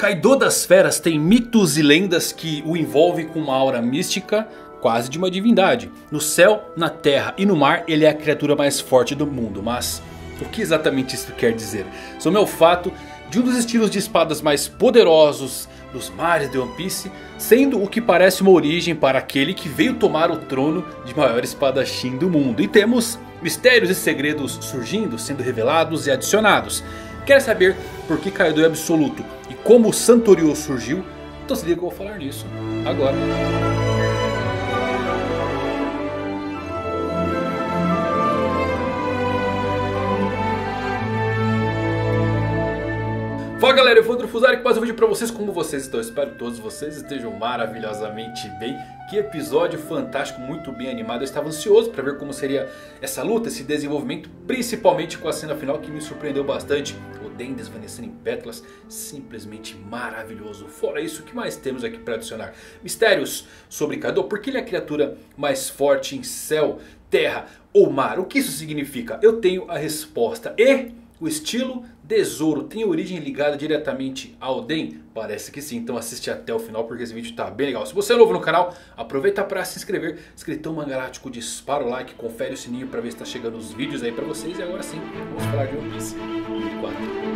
Kaido das Feras tem mitos e lendas que o envolvem com uma aura mística quase de uma divindade. No céu, na terra e no mar ele é a criatura mais forte do mundo. Mas o que exatamente isso quer dizer? Some ao fato de um dos estilos de espadas mais poderosos dos mares de One Piece, sendo o que parece uma origem para aquele que veio tomar o trono de maior espadachim do mundo. E temos mistérios e segredos surgindo, sendo revelados e adicionados. Quer saber por que Kaido é absoluto e como o Santoryu surgiu? Então se liga que eu vou falar nisso agora. Fala galera, eu vou Fusari com mais um vídeo pra vocês. Como vocês estão? Eu espero que todos vocês estejam maravilhosamente bem. Que episódio fantástico, muito bem animado. Eu estava ansioso pra ver como seria essa luta, esse desenvolvimento, principalmente com a cena final que me surpreendeu bastante. Oden desvanecendo em pétalas, simplesmente maravilhoso. Fora isso, o que mais temos aqui pra adicionar? Mistérios sobre Kaido, por que ele é a criatura mais forte em céu, terra ou mar? O que isso significa? Eu tenho a resposta. E o estilo de Zoro tem origem ligada diretamente a Oden? Parece que sim, então assiste até o final porque esse vídeo tá bem legal. Se você é novo no canal, aproveita para se inscrever. Escritão Mangalático, dispara o like, confere o sininho para ver se tá chegando os vídeos aí para vocês. E agora sim, vamos falar de One Piece 1004.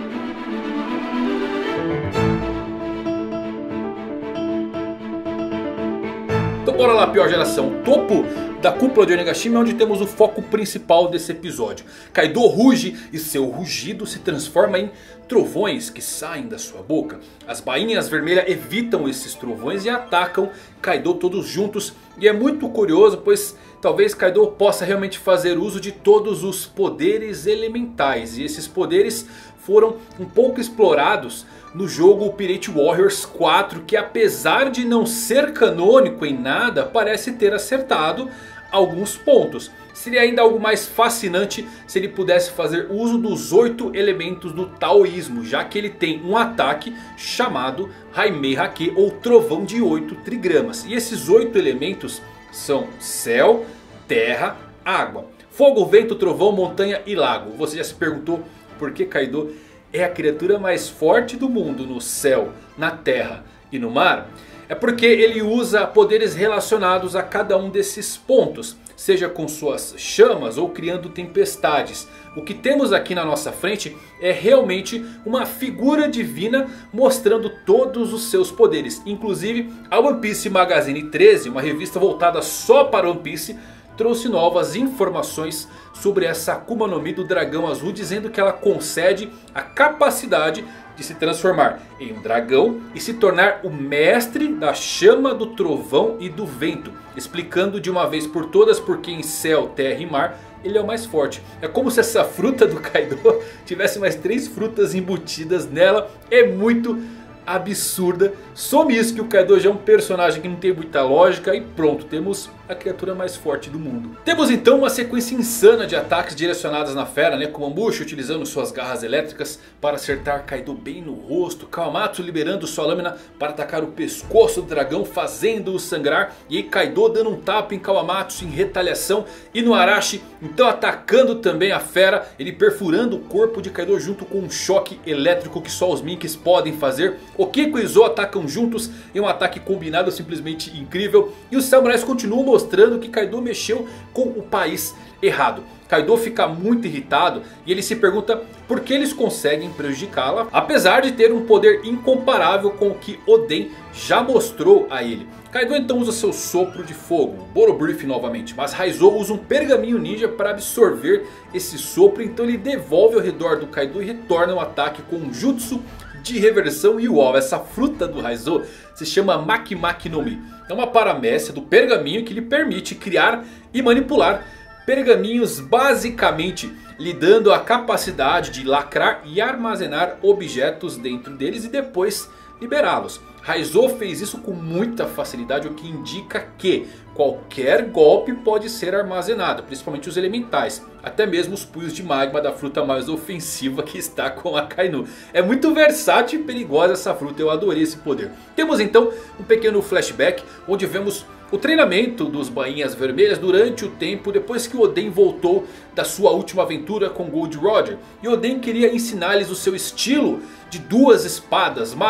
Então bora lá, pior geração, topo da cúpula de Onigashima, onde temos o foco principal desse episódio. Kaido ruge e seu rugido se transforma em trovões que saem da sua boca. As bainhas vermelhas evitam esses trovões e atacam Kaido todos juntos. E é muito curioso, pois talvez Kaido possa realmente fazer uso de todos os poderes elementais. E esses poderes foram um pouco explorados no jogo Pirate Warriors 4, que apesar de não ser canônico em nada, parece ter acertado alguns pontos. Seria ainda algo mais fascinante se ele pudesse fazer uso dos 8 elementos do taoísmo, já que ele tem um ataque chamado Haimei Hake, ou trovão de 8 trigramas. E esses 8 elementos são céu, terra, água, fogo, vento, trovão, montanha e lago. Você já se perguntou por que Kaido é a criatura mais forte do mundo no céu, na terra e no mar? É porque ele usa poderes relacionados a cada um desses pontos, seja com suas chamas ou criando tempestades. O que temos aqui na nossa frente é realmente uma figura divina mostrando todos os seus poderes. Inclusive a One Piece Magazine 13, uma revista voltada só para One Piece, trouxe novas informações sobre essa Akuma no Mi do dragão azul, dizendo que ela concede a capacidade de se transformar em um dragão e se tornar o mestre da chama, do trovão e do vento, explicando de uma vez por todas porque em céu, terra e mar ele é o mais forte. É como se essa fruta do Kaido tivesse mais 3 frutas embutidas nela. É muito absurda. Some isso que o Kaido já é um personagem que não tem muita lógica. E pronto, temos a criatura mais forte do mundo. Temos então uma sequência insana de ataques direcionados na fera, né? Como Mushi utilizando suas garras elétricas para acertar Kaido bem no rosto. Kawamatsu liberando sua lâmina para atacar o pescoço do dragão, fazendo-o sangrar. E aí Kaido dando um tapa em Kawamatsu em retaliação. E no Arashi então atacando também a fera, ele perfurando o corpo de Kaido junto com um choque elétrico que só os Minks podem fazer. O Kiko e Zou atacam juntos em um ataque combinado simplesmente incrível. E os samurais continuam mostrando que Kaido mexeu com o país errado. Kaido fica muito irritado e ele se pergunta por que eles conseguem prejudicá-la, apesar de ter um poder incomparável com o que Oden já mostrou a ele. Kaido então usa seu sopro de fogo, Borobrief novamente, mas Raizou usa um pergaminho ninja para absorver esse sopro. Então ele devolve ao redor do Kaido e retorna o ataque com um jutsu de reversão. E uau, essa fruta do Raizou se chama Maki Maki no Mi. É uma paramécia do pergaminho que lhe permite criar e manipular pergaminhos, basicamente lhe dando a capacidade de lacrar e armazenar objetos dentro deles e depois liberá-los. Raizou fez isso com muita facilidade, o que indica que qualquer golpe pode ser armazenado, principalmente os elementais. Até mesmo os punhos de magma da fruta mais ofensiva que está com a Kainu. É muito versátil e perigosa essa fruta, eu adorei esse poder. Temos então um pequeno flashback onde vemos o treinamento dos bainhas vermelhas durante o tempo depois que Oden voltou da sua última aventura com Gold Roger. E Oden queria ensinar-lhes o seu estilo de 2 espadas, mas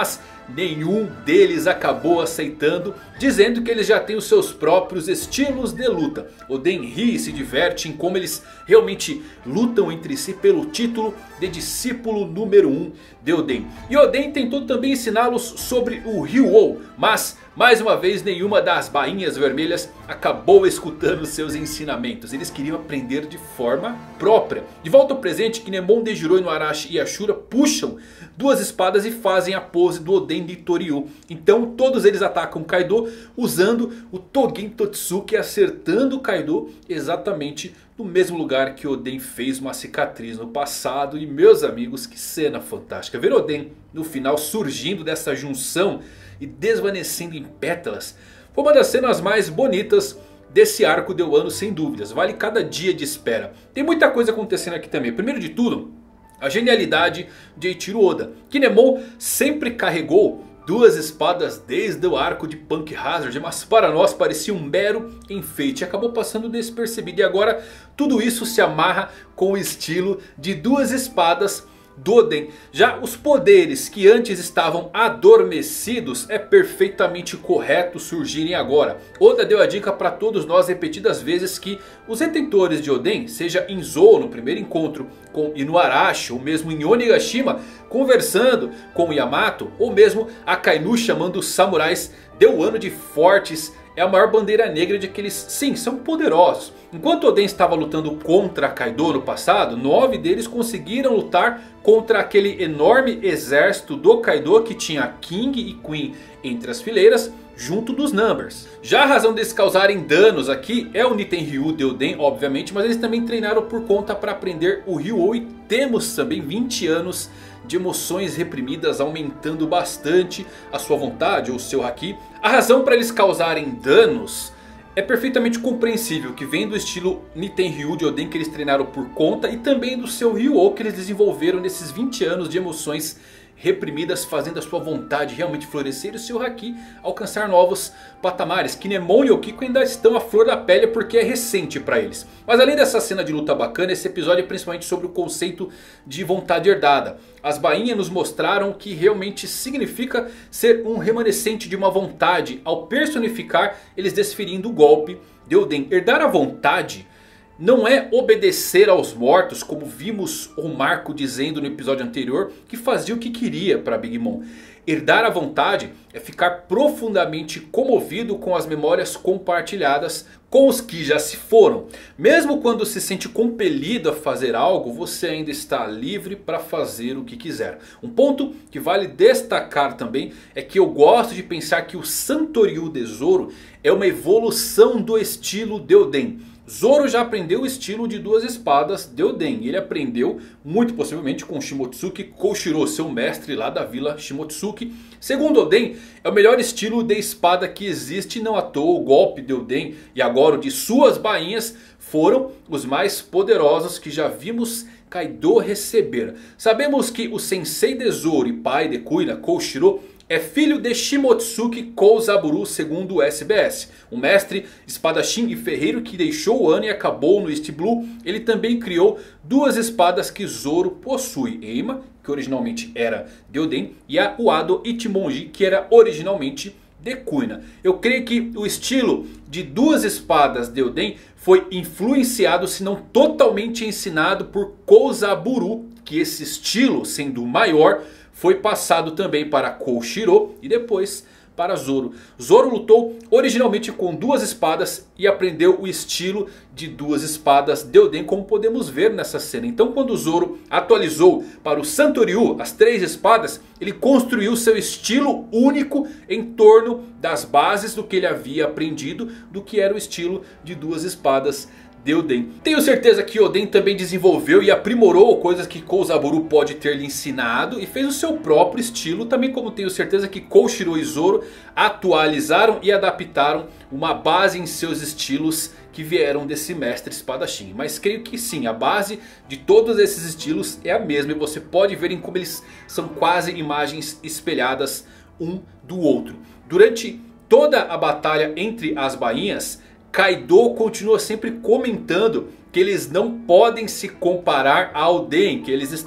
nenhum deles acabou aceitando, dizendo que eles já têm os seus próprios estilos de luta. Oden ri e se diverte em como eles realmente lutam entre si pelo título de discípulo número 1 de Oden. E Oden tentou também ensiná-los sobre o Ryuou, mas mais uma vez nenhuma das bainhas vermelhas acabou escutando seus ensinamentos. Eles queriam aprender de forma própria. De volta ao presente, Kinemon, Denjiro, Inuarashi e Ashura puxam duas espadas e fazem a pose do Oden de Toryuu. Então todos eles atacam Kaido usando o Togen Totsuki, acertando Kaido exatamente no mesmo lugar que Oden fez uma cicatriz no passado. E meus amigos, que cena fantástica. Ver Oden no final surgindo dessa junção e desvanecendo em pétalas foi uma das cenas mais bonitas desse arco de Wano, sem dúvidas. Vale cada dia de espera. Tem muita coisa acontecendo aqui também. Primeiro de tudo, a genialidade de Eiichiro Oda. Kinemon sempre carregou duas espadas desde o arco de Punk Hazard, mas para nós parecia um mero enfeite. Acabou passando despercebido e agora tudo isso se amarra com o estilo de duas espadas do Oden. Já os poderes que antes estavam adormecidos é perfeitamente correto surgirem agora. Oda deu a dica para todos nós repetidas vezes que os detentores de Oden, seja em Zou no primeiro encontro com Inuarashi, ou mesmo em Onigashima conversando com Yamato, ou mesmo Akainu chamando os samurais de Wano de fortes, é a maior bandeira negra de que eles, sim, são poderosos. Enquanto Oden estava lutando contra Kaido no passado, 9 deles conseguiram lutar contra aquele enorme exército do Kaido que tinha King e Queen entre as fileiras, junto dos Numbers. Já a razão deles causarem danos aqui é o Nitenryu de Oden, obviamente, mas eles também treinaram por conta para aprender o Ryuou. E temos também 20 anos de emoções reprimidas, aumentando bastante a sua vontade ou o seu haki. A razão para eles causarem danos é perfeitamente compreensível, que vem do estilo Nitenryu de Oden que eles treinaram por conta, e também do seu Ryuou que eles desenvolveram nesses 20 anos de emoções reprimidas, fazendo a sua vontade realmente florescer e o seu haki alcançar novos patamares. Kinemon e Yukiko ainda estão à flor da pele porque é recente para eles. Mas além dessa cena de luta bacana, esse episódio é principalmente sobre o conceito de vontade herdada. As bainhas nos mostraram o que realmente significa ser um remanescente de uma vontade, ao personificar eles desferindo o golpe de Oden. Herdar a vontade não é obedecer aos mortos, como vimos o Marco dizendo no episódio anterior, que fazia o que queria para Big Mom. Herdar a vontade é ficar profundamente comovido com as memórias compartilhadas com os que já se foram. Mesmo quando se sente compelido a fazer algo, você ainda está livre para fazer o que quiser. Um ponto que vale destacar também é que eu gosto de pensar que o Santoryu de Zoro é uma evolução do estilo de Oden. Zoro já aprendeu o estilo de duas espadas de Oden. Ele aprendeu muito possivelmente com Shimotsuki Koshiro, seu mestre lá da vila Shimotsuki. Segundo Oden, é o melhor estilo de espada que existe. Não à toa o golpe de Oden e agora o de suas bainhas foram os mais poderosos que já vimos Kaido receber. Sabemos que o sensei de Zoro e pai de Kuina, Koshiro, é filho de Shimotsuki Kouzaburu, segundo o SBS. Um mestre espadachim e ferreiro que deixou o Wano e acabou no East Blue. Ele também criou duas espadas que Zoro possui. Eima, que originalmente era de Oden, e a Wado Ichimonji, que era originalmente de Kuina. Eu creio que o estilo de duas espadas de Oden foi influenciado, se não totalmente ensinado, por Kouzaburu. Que esse estilo, sendo o maior, foi passado também para Koshiro e depois para Zoro. Zoro lutou originalmente com duas espadas e aprendeu o estilo de duas espadas de Oden, como podemos ver nessa cena. Então quando Zoro atualizou para o Santoryu as três espadas, ele construiu seu estilo único em torno das bases do que ele havia aprendido, do que era o estilo de duas espadas de Oden. Tenho certeza que Oden também desenvolveu e aprimorou coisas que Kouzaburu pode ter lhe ensinado e fez o seu próprio estilo, também como tenho certeza que Koshiro e Zoro atualizaram e adaptaram uma base em seus estilos que vieram desse mestre espadachim. Mas creio que sim, a base de todos esses estilos é a mesma e você pode ver em como eles são quase imagens espelhadas um do outro. Durante toda a batalha entre as bainhas, Kaido continua sempre comentando que eles não podem se comparar a Oden, que eles estão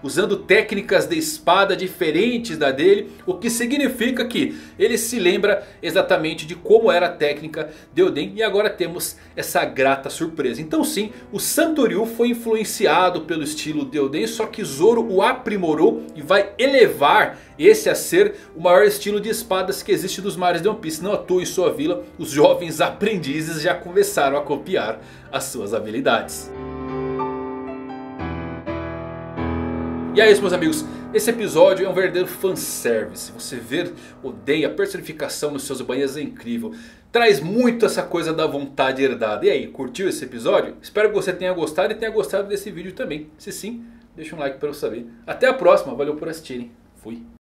usando técnicas de espada diferentes da dele. O que significa que ele se lembra exatamente de como era a técnica de Oden. E agora temos essa grata surpresa. Então sim, o Santo Ryu foi influenciado pelo estilo de Oden. Só que Zoro o aprimorou e vai elevar esse a ser o maior estilo de espadas que existe dos mares de One Piece. Não à toa em sua vila, os jovens aprendizes já começaram a copiar as suas habilidades. E é isso, meus amigos. Esse episódio é um verdadeiro fanservice. Você ver Oden, a personificação nos seus banheiros é incrível. Traz muito essa coisa da vontade herdada. E aí, curtiu esse episódio? Espero que você tenha gostado e tenha gostado desse vídeo também. Se sim, deixa um like para eu saber. Até a próxima, valeu por assistirem. Fui.